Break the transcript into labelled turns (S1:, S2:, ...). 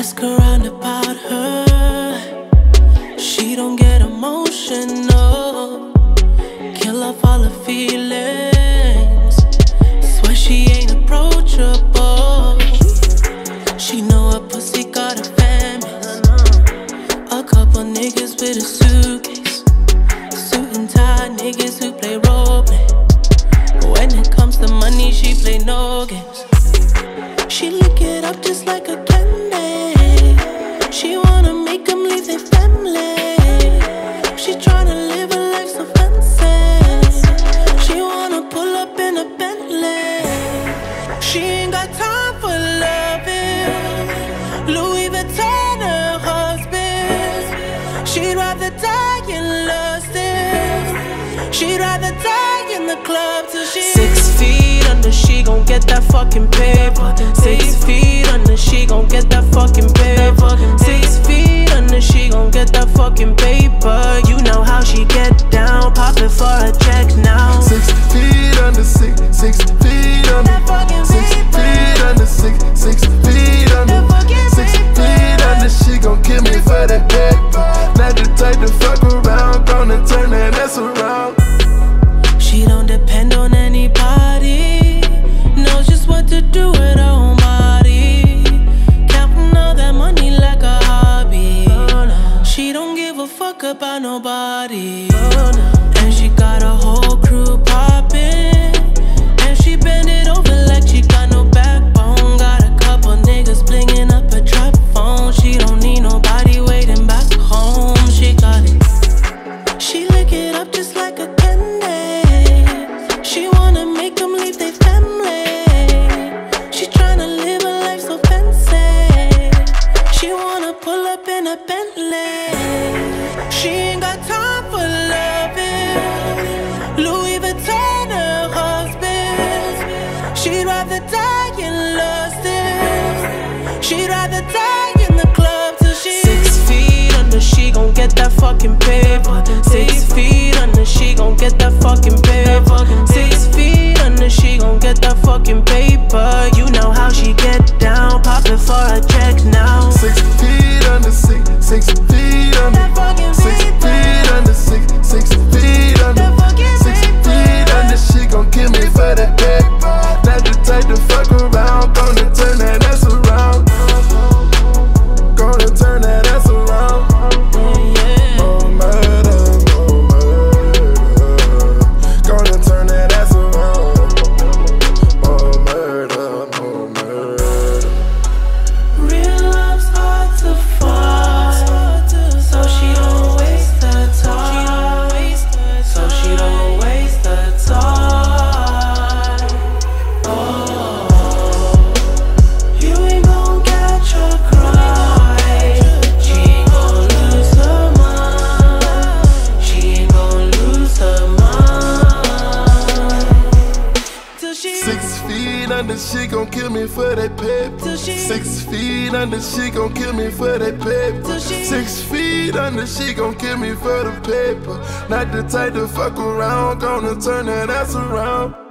S1: Ask around about her, she don't get emotional. Kill off all her feelings, swear she ain't approachable. She know her pussy got a family, a couple niggas with a suitcase, suit and tie niggas who play roleplay. When it comes to money, she play no games. She lick it up just like a candy. She wanna make them leave their family. She tryna live a life so fancy. She wanna pull up in a Bentley. She ain't got time for loving Louis Vuitton, her husband. She'd rather die in lusting. She'd rather die in the club till she 6 feet under, she gon' get that fucking paper. 6 feet under, she gon' get that fucking paper. 6 feet under, she gon' get that fucking paper. You know how she get down, pop it for a check now.
S2: 6 feet under, 6 feet under, 6 feet under, 6 feet under, 6 feet under, she gon' kill me for that paper. Not the type to fuck around, gonna turn that ass around.
S1: She don't depend on anybody, knows just what to do with her own body. Counting all that money like a hobby. She don't give a fuck about nobody. And she got a whole crew poppin', and she bend it over like she got no backbone. Got a couple niggas blingin' up a trap phone. She don't need nobody waiting back home. She got it. She lick it up just like a candy. She wanna make them leave their family. She tryna live a life so fancy. She wanna pull up in a Bentley. She ain't got time for loving Louis Vuitton, her husband. She'd rather die in lusting. She'd rather die in the club till she 6 feet under, she gon' get that fucking paper. 6 feet under, she gon' get that fucking paper. 6 feet under, she gon' get that fucking paper. You know how she get down, pop it for a check now.
S2: 6 feet under, 6 feet under, 6 feet under, 6 feet under, 6 feet under, she gon' kill me for that paper. Not the type to fuck around, gonna turn that ass around. Gonna turn that ass around. Oh murder, oh murder. Gonna turn that ass around. Oh murder, oh murder.
S1: Real love's hard to find, so she don't waste her time. So she don't waste her time. Oh, you ain't gon' catch her cry. She ain't gon' lose her mind. She ain't gon' lose her mind till she
S2: 6 feet under, she gon' kill me for that paper. 6 feet under, she gon' kill me for that paper. 6 feet under, she gon' kill me for the paper. Not the type to fuck around, gonna turn that ass around.